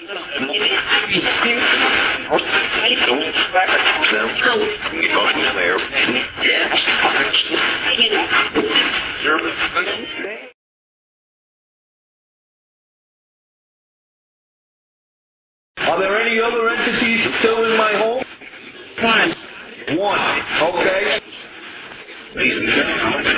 Are there any other entities still in my home? One. Okay.